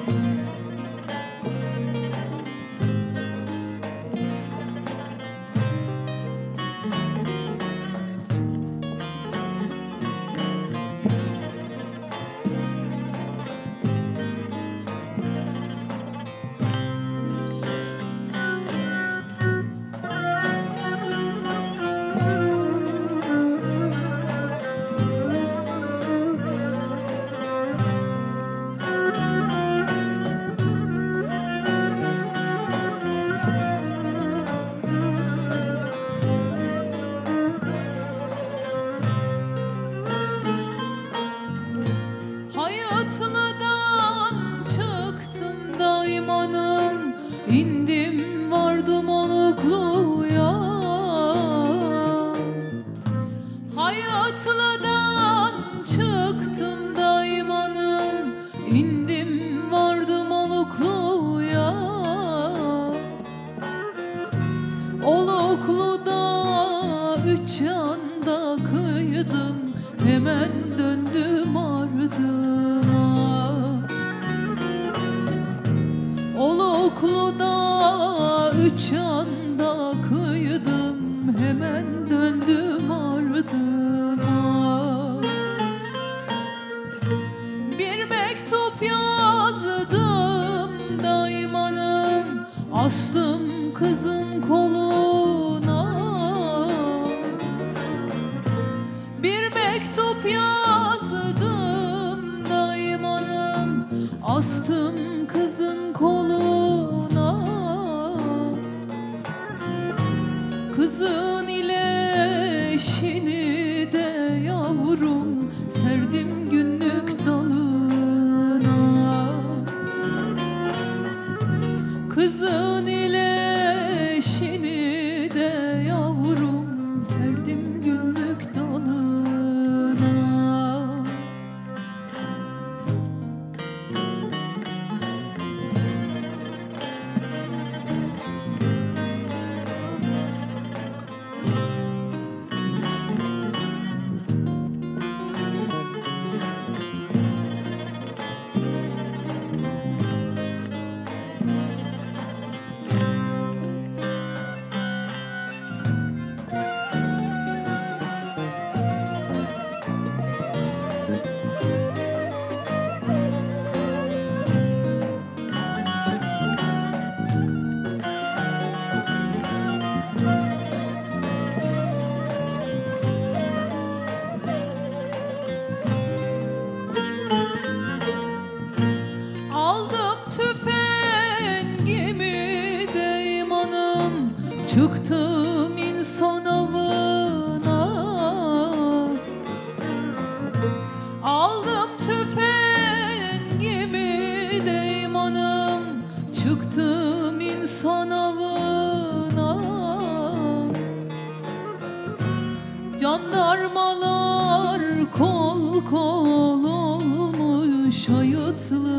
İndim vardım Oluklu'ya, Hayatlı'dan çıktım daimanım, indim vardım Oluklu'ya. Oluklu'da üç yanda kıydım, hemen döndüm ardıma. Oluklu'da üç yanda kıydım, hemen döndüm ardıma. Bir mektup yazdım daimanım, astım kızın koluna. Bir mektup yazdım daimanım, astım kızın koluna. Kızın ile eşini de yavrum serdim günlük dalına. Kızın ile eşini de yavrum serdim günlük dalına. Aldım tüfengimi daimanım, çıktım insan avına. Aldım tüfengimi daimanım, çıktım insan avına. Jandarmalar kol kol olmuş Hayatlı